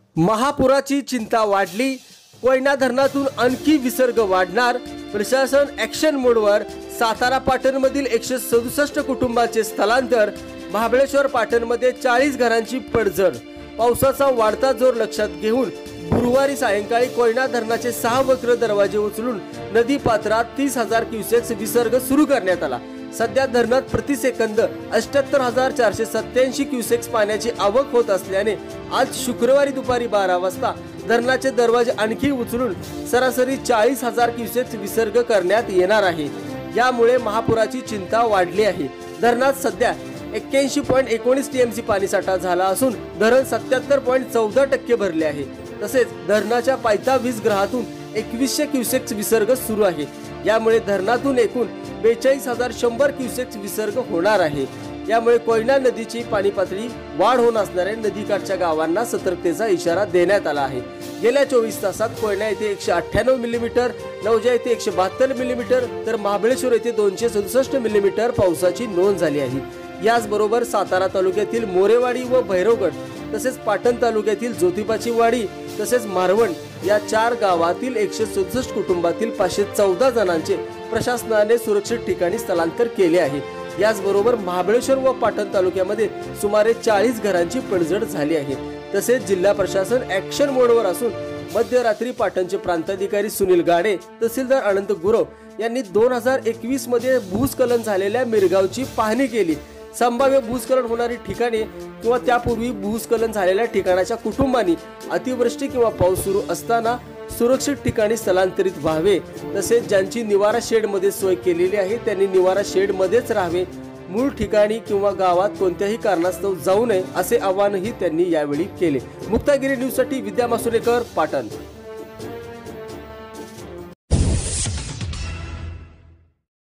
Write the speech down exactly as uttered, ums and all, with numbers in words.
महापुराची चिंता वाढली, कोयना धरणातून आणखी विसर्ग वाढणार, प्रशासन ॲक्शन मोडवर, सातारा पाटणमधील एकशे सदुसष्ट कुटुंबाचे स्थलांतर, महाबळेश्वर पाटणमध्ये चाळीस घरांची पडझड। पावसाचा वाढता जोर लक्षात घेऊन गुरुवारी सायंकाळी कोयना धरणाचे सहा वक्र दरवाजे उचलून नदी पात्रात तीस हजार क्युसेक्स विसर्ग सुरू करण्यात आला। सध्या धरणात प्रति सेकंद अठ्ठ्याहत्तर हजार चारशे सत्याऐंशी क्युसेक्स पाण्याची आवक होत असल्याने आज शुक्रवारी दुपारी बारा वाजता धरणाचे दरवाजे आणखी उचलून सरासरी चाळीस हजार क्युसेक्स विसर्ग करण्यात येणार आहे। यामुळे महापुराची चिंता वाढली आहे। धरणात सध्या एक्क्याऐंशी पॉईंट एकोणीस टीएमसी पाणीसाठा झाला असून धरण सत्याहत्तर पॉईंट चौदा टक्के भरले आहे। तसेच धरणाच्या पायथा वीज ग्रहातून एकवीसशे क्युसेक्स विसर्ग सुरू आहे। यामुळे धरणातून एकूण बेचाळीस हजार शंभर क्युसेक्स विसर्ग होणार आहे। यामुळे कोयना नदीची पाणी पातळी वाढ होऊन असणाऱ्या नदीकाठच्या गावांना सतर्कतेचा इशारा देण्यात आला आहे। गेल्या चोवीस तासात कोयना येथे एकशे अठ्ठ्याण्णव मिलीमीटर, नवजा येथे एकशे बहात्तर मिलीमीटर तर महाबळेश्वर येथे दोनशे सदुसष्ट मिलीमीटर पावसाची नोंद झाली आहे। याचबरोबर सातारा तालुक्यातील मोरेवाडी व भैरवगड तसेच पाटण तालुक्यातील ज्योतिबाची वाडी तसेच मारवण या चार गावातील एकशे सदुसष्ट कुटुंबातील पाचशे चौदा जणांचे प्रशासनाने सुरक्षित ठिकाणी स्थलांतर केले आहे। याचबरोबर महाबळेश्वर व पाटण तालुक्यामध्ये सुमारे चाळीस घरांची पडझड झाली आहे। तसेच जिल्हा प्रशासन ॲक्शन मोडवर असून मध्यरात्री पाटणचे प्रांताधिकारी सुनील गाडे, तहसीलदार अनंत गुरव यांनी दोन हजार एकवीस मध्ये भूस्खलन झालेल्या मिरगावची पाहणी केली। संभाव्य भूस्खलन होणारी ठिकाणे किंवा त्यापूर्वी भूस्खलन झालेल्या ठिकाणाच्या कुटुंबांनी अतिवृष्टी किंवा पाऊस सुरू असताना सुरक्षित ठिकाणी स्थलांतरित व्हावे। तसेच ज्यांची निवारा शेड मध्ये सोय केलेली आहे त्यांनी निवारा शेड मध्येच राहावे। मूळ ठिकाणी किंवा गावात कोणत्याही कारणास्तव जाऊ नये असे आवाहनही त्यांनी यावेळी केले। मुक्तागिरी न्यूज साठी विद्या मासुरेकर, पाटण।